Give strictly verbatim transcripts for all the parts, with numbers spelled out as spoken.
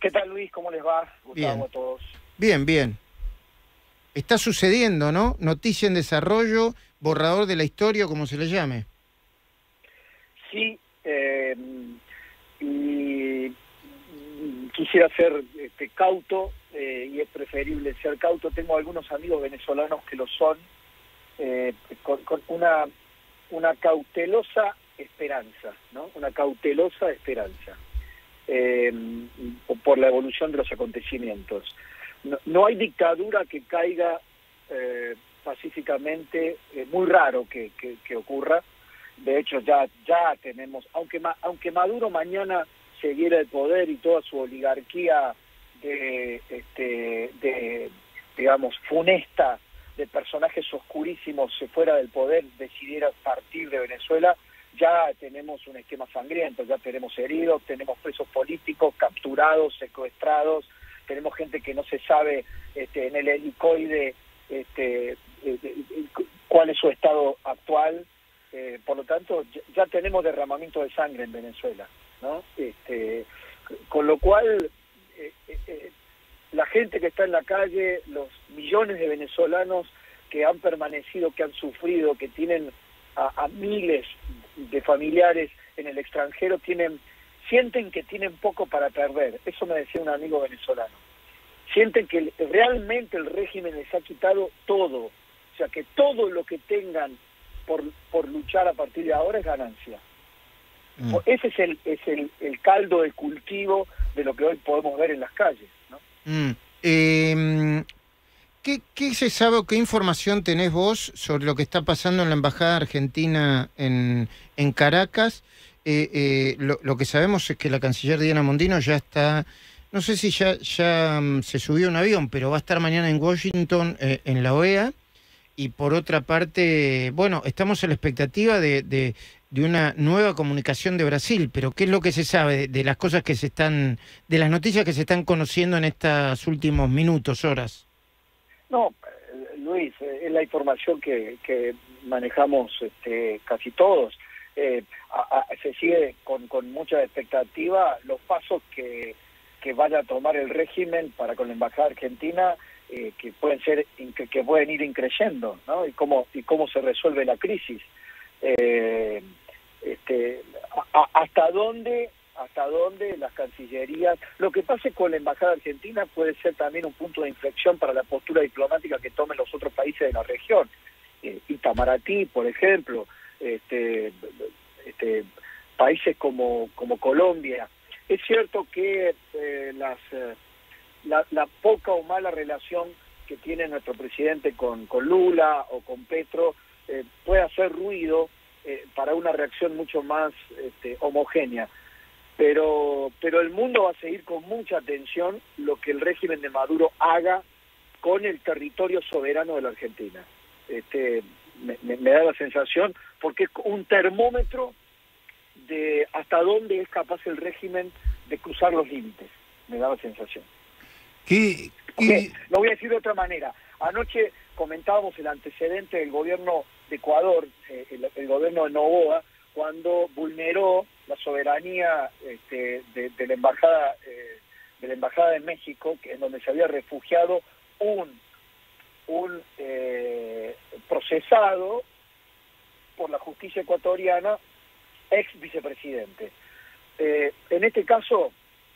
¿Qué tal, Luis? ¿Cómo les va? Gustavo, Bien. a todos. Bien, bien. Está sucediendo, ¿no? Noticia en desarrollo, borrador de la historia, como se le llame. Sí, eh, y quisiera ser este, cauto, eh, y es preferible ser cauto. Tengo algunos amigos venezolanos que lo son, eh, con, con una, una cautelosa esperanza, ¿no? Una cautelosa esperanza. Eh, por la evolución de los acontecimientos. No, no hay dictadura que caiga eh, pacíficamente, es muy raro que, que, que ocurra. De hecho, ya ya tenemos, aunque aunque Maduro mañana se diera el poder y toda su oligarquía de, este, de digamos, funesta, de personajes oscurísimos se fuera del poder, decidiera partir de Venezuela, ya tenemos un esquema sangriento, ya tenemos heridos, tenemos presos políticos, capturados, secuestrados, tenemos gente que no se sabe este, en el helicoide este, eh, eh, cuál es su estado actual, eh, por lo tanto ya, ya tenemos derramamiento de sangre en Venezuela, ¿no? Este, con lo cual eh, eh, la gente que está en la calle, los millones de venezolanos que han permanecido, que han sufrido, que tienen A, a miles de familiares en el extranjero, tienen sienten que tienen poco para perder. Eso me decía un amigo venezolano. Sienten que realmente el régimen les ha quitado todo. O sea, que todo lo que tengan por, por luchar a partir de ahora es ganancia. Mm. Ese es el es el, el caldo de cultivo de lo que hoy podemos ver en las calles, ¿no? Mm. Eh... ¿Qué, ¿Qué se sabe o qué información tenés vos sobre lo que está pasando en la Embajada Argentina en, en Caracas? Eh, eh, lo, lo que sabemos es que la canciller Diana Mondino ya está, no sé si ya, ya um, se subió a un avión, pero va a estar mañana en Washington, eh, en la O E A. Y por otra parte, bueno, estamos en la expectativa de, de, de una nueva comunicación de Brasil, pero ¿qué es lo que se sabe de, de las cosas que se están, de las noticias que se están conociendo en estos últimos minutos, horas? No, Luis, es la información que, que manejamos este, casi todos. Eh, a, a, se sigue con, con mucha expectativa los pasos que, que vaya a tomar el régimen para con la Embajada Argentina, eh, que pueden ser que, que pueden ir increyendo, ¿no? Y cómo y cómo se resuelve la crisis. Eh, este, a, a, hasta dónde hasta dónde las cancillerías, lo que pase con la Embajada Argentina puede ser también un punto de inflexión para la postura diplomática que tomen los otros países de la región. Eh, Itamaraty, por ejemplo, este, este, países como, como Colombia. Es cierto que eh, las, eh, la, la poca o mala relación que tiene nuestro presidente con, con Lula o con Petro eh, puede hacer ruido eh, para una reacción mucho más este, homogénea. Pero, pero el mundo va a seguir con mucha atención lo que el régimen de Maduro haga con el territorio soberano de la Argentina. Este, me, me, me da la sensación, porque es un termómetro de hasta dónde es capaz el régimen de cruzar los límites. Me da la sensación. ¿Qué, qué? Lo voy a decir de otra manera. Anoche comentábamos el antecedente del gobierno de Ecuador, eh, el, el gobierno de Noboa, cuando vulneró la soberanía este, de, de la embajada eh, de la embajada de México, que en donde se había refugiado un un eh, procesado por la justicia ecuatoriana, ex vicepresidente. Eh, en este caso,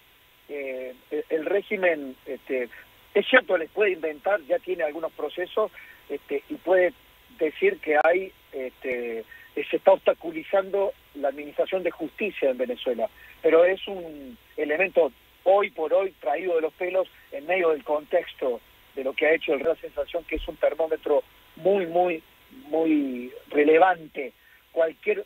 eh, el régimen, este, es cierto, les puede inventar, ya tiene algunos procesos, este, y puede decir que hay este, se está obstaculizando la administración de justicia en Venezuela, pero es un elemento hoy por hoy traído de los pelos en medio del contexto de lo que ha hecho el la sensación que es un termómetro muy, muy, muy relevante. Cualquier,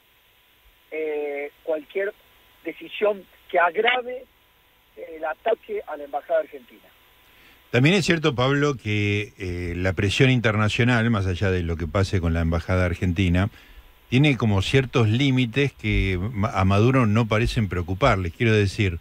eh, cualquier decisión que agrave el ataque a la Embajada Argentina. También es cierto, Pablo, que eh, la presión internacional, más allá de lo que pase con la Embajada Argentina, tiene como ciertos límites que a Maduro no parecen preocuparles. Quiero decir,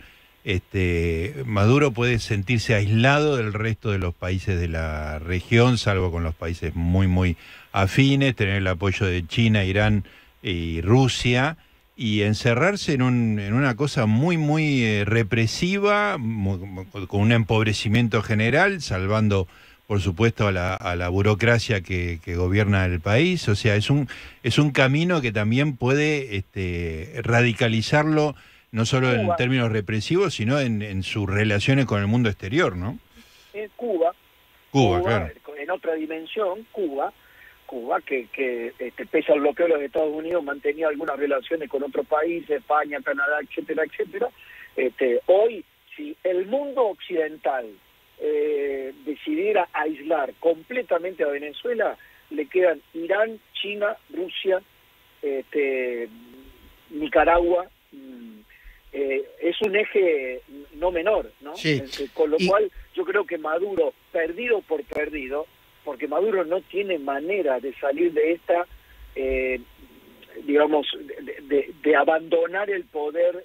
este, Maduro puede sentirse aislado del resto de los países de la región, salvo con los países muy, muy afines, tener el apoyo de China, Irán y Rusia, y encerrarse en, un, en una cosa muy, muy eh, represiva, muy, con un empobrecimiento general, salvando, por supuesto, a la, a la burocracia que, que gobierna el país. O sea, es un, es un camino que también puede este, radicalizarlo, no solo Cuba. en términos represivos, sino en, en sus relaciones con el mundo exterior, ¿no? Eh, Cuba, Cuba, Cuba, claro. en otra dimensión, Cuba, Cuba que, que este, pese al bloqueo de los Estados Unidos mantenía algunas relaciones con otros países, España, Canadá, etcétera, etcétera. Este, hoy, si el mundo occidental eh, decidiera aislar completamente a Venezuela, le quedan Irán, China, Rusia, este, Nicaragua. Eh, es un eje no menor, ¿no? Sí. Eh, con lo y... cual yo creo que Maduro, perdido por perdido, porque Maduro no tiene manera de salir de esta, eh, digamos, de, de, de abandonar el poder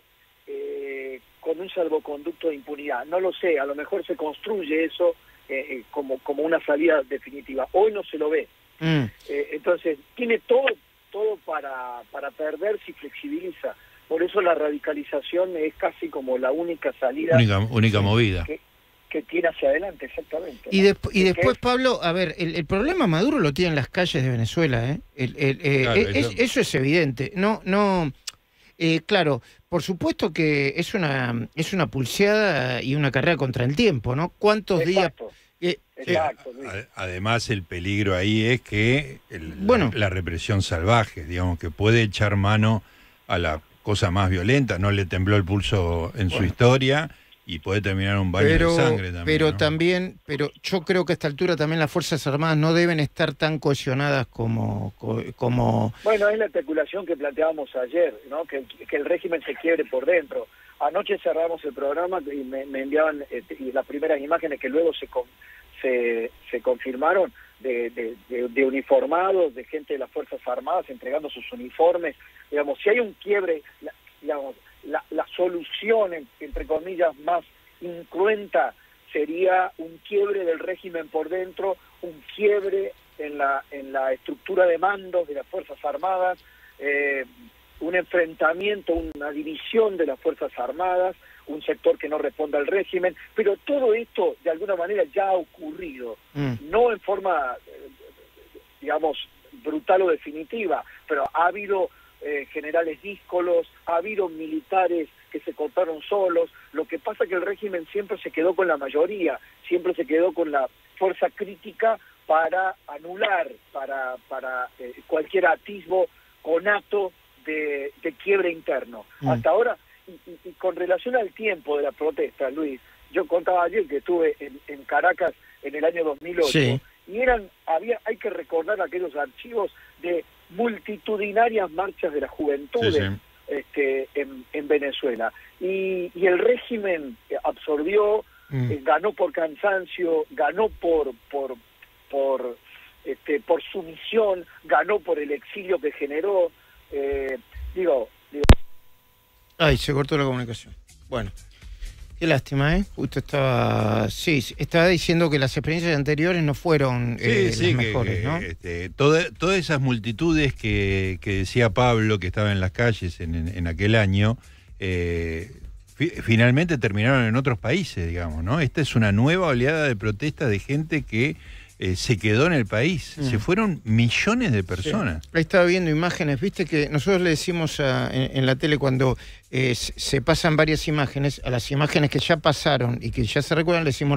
eh, con un salvoconducto de impunidad. No lo sé, a lo mejor se construye eso eh, como, como una salida definitiva. Hoy no se lo ve. Mm. Eh, entonces, tiene todo, todo para, para perder si flexibiliza. Por eso la radicalización es casi como la única salida. Única, única movida. Que, que tiene hacia adelante, exactamente. Y, ¿no? desp y después, es... Pablo, a ver, el, el problema Maduro lo tiene en las calles de Venezuela, ¿eh? El, el, eh claro, es, eso... eso es evidente. No, no, eh, claro, por supuesto que es una, es una pulseada y una carrera contra el tiempo, ¿no? ¿Cuántos Exacto. días? Eh, Exacto, eh, además, el peligro ahí es que el, bueno, la, la represión salvaje, digamos, que puede echar mano a la cosa más violenta, no le tembló el pulso en bueno. su historia y puede terminar un baño pero, de sangre también. Pero ¿no? también, pero yo creo que a esta altura también las Fuerzas Armadas no deben estar tan cohesionadas como... como... Bueno, es la especulación que planteábamos ayer, ¿no? Que, que el régimen se quiebre por dentro. Anoche cerramos el programa y me, me enviaban eh, y las primeras imágenes que luego se, con, se, se confirmaron de, de, de, de uniformados, de gente de las Fuerzas Armadas entregando sus uniformes. Digamos, si hay un quiebre, la, digamos, la, la solución, entre comillas, más incruenta sería un quiebre del régimen por dentro, un quiebre en la, en la estructura de mandos de las Fuerzas Armadas, eh, un enfrentamiento, una división de las Fuerzas Armadas, un sector que no responda al régimen, pero todo esto de alguna manera ya ha ocurrido, mm. no en forma, digamos, brutal o definitiva, pero ha habido eh, generales díscolos, ha habido militares que se cortaron solos. Lo que pasa es que el régimen siempre se quedó con la mayoría, siempre se quedó con la fuerza crítica para anular, para, para eh, cualquier atisbo conato de, de quiebre interno. Mm. Hasta ahora, y, y, y con relación al tiempo de la protesta, Luis, yo contaba ayer que estuve en, en Caracas en el año dos mil ocho, sí. y eran, había, hay que recordar aquellos archivos de multitudinarias marchas de las juventudes sí, sí. Este, en, en Venezuela. Y, y el régimen absorbió, mm. eh, ganó por cansancio, ganó por por por este, por sumisión, ganó por el exilio que generó. Eh, digo, digo. Ay, se cortó la comunicación. Bueno. Qué lástima, ¿eh? Justo estaba... Sí, estaba diciendo que las experiencias anteriores no fueron eh, sí, sí, las mejores, que, ¿no? Este, toda, todas esas multitudes que, que decía Pablo, que estaban en las calles en, en, en aquel año, eh, fi finalmente terminaron en otros países, digamos, ¿no? Esta es una nueva oleada de protestas de gente que eh, se quedó en el país. Mm. Se fueron millones de personas. Sí. Ahí estaba viendo imágenes, viste que nosotros le decimos a, en, en la tele cuando eh, se pasan varias imágenes, a las imágenes que ya pasaron y que ya se recuerdan le decimos